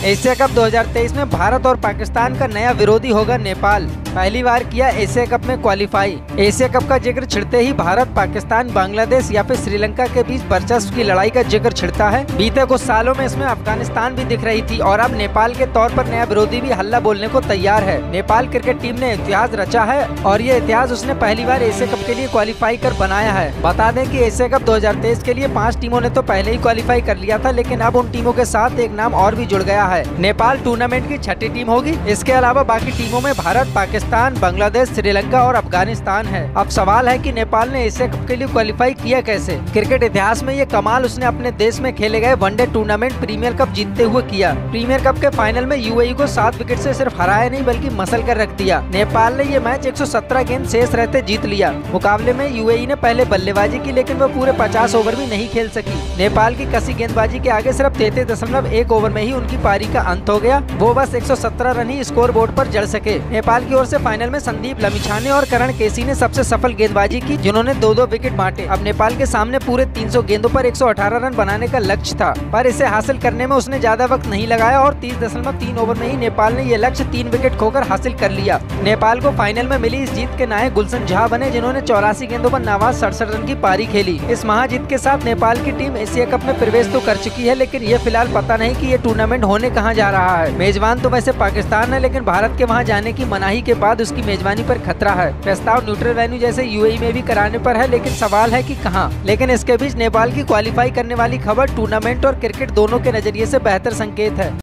Asia cup 2023 में भारत और पाकिस्तान का नया विरोधी होगा नेपाल। पहली बार किया एशिया कप में क्वालिफाई। एशिया कप का जिक्र छिड़ते ही भारत, पाकिस्तान, बांग्लादेश या फिर श्रीलंका के बीच वर्चस्व की लड़ाई का जिक्र छिड़ता है। बीते कुछ सालों में इसमें अफगानिस्तान भी दिख रही थी और अब नेपाल के तौर पर नया विरोधी भी हल्ला बोलने को तैयार है। नेपाल क्रिकेट टीम ने इतिहास रचा है और ये इतिहास उसने पहली बार एशिया कप के लिए क्वालिफाई कर बनाया है। बता दें कि एशिया कप 2023 के लिए 5 टीमों ने तो पहले ही क्वालिफाई कर लिया था, लेकिन अब उन टीमों के साथ एक नाम और भी जुड़ गया है। नेपाल टूर्नामेंट की 6ठी टीम होगी। इसके अलावा बाकी टीमों में भारत, पाकिस्तान, बांग्लादेश, श्रीलंका और अफगानिस्तान है। अब सवाल है कि नेपाल ने एशिया कप के लिए क्वालिफाई किया कैसे। क्रिकेट इतिहास में ये कमाल उसने अपने देश में खेले गए वनडे टूर्नामेंट प्रीमियर कप जीतते हुए किया। प्रीमियर कप के फाइनल में यूएई को 7 विकेट से सिर्फ हराया नहीं बल्कि मसल कर रख दिया। नेपाल ने ये मैच 117 गेंद शेष रहते जीत लिया। मुकाबले में यूएई ने पहले बल्लेबाजी की, लेकिन वो पूरे 50 ओवर भी नहीं खेल सकी। नेपाल की कसी गेंदबाजी के आगे सिर्फ 33.1 ओवर में ही उनकी पारी का अंत हो गया। वो बस 117 रन ही स्कोर बोर्ड पर जड़ सके। नेपाल की ओर से फाइनल में संदीप लमिछाने और करण केसी ने सबसे सफल गेंदबाजी की, जिन्होंने 2-2 विकेट बांटे। अब नेपाल के सामने पूरे 300 गेंदों पर 118 रन बनाने का लक्ष्य था, पर इसे हासिल करने में उसने ज्यादा वक्त नहीं लगाया और 30.3 ओवर में ही नेपाल ने ये लक्ष्य 3 विकेट खोकर हासिल कर लिया। नेपाल को फाइनल में मिली इस जीत के नायक गुलशन झा बने, जिन्होंने 84 गेंदों पर नाबाद 67 रन की पारी खेली। इस महाजीत के साथ नेपाल की टीम एशिया कप में प्रवेश तो कर चुकी है, लेकिन ये फिलहाल पता नहीं कि ये टूर्नामेंट होने कहाँ जा रहा है। मेजबान तो वैसे पाकिस्तान है, लेकिन भारत के वहाँ जाने की मनाही के बाद उसकी मेजबानी पर खतरा है। प्रस्ताव न्यूट्रल वेन्यू जैसे यूएई में भी कराने पर है, लेकिन सवाल है कि कहाँ। लेकिन इसके बीच नेपाल की क्वालिफाई करने वाली खबर टूर्नामेंट और क्रिकेट दोनों के नजरिए से बेहतर संकेत है।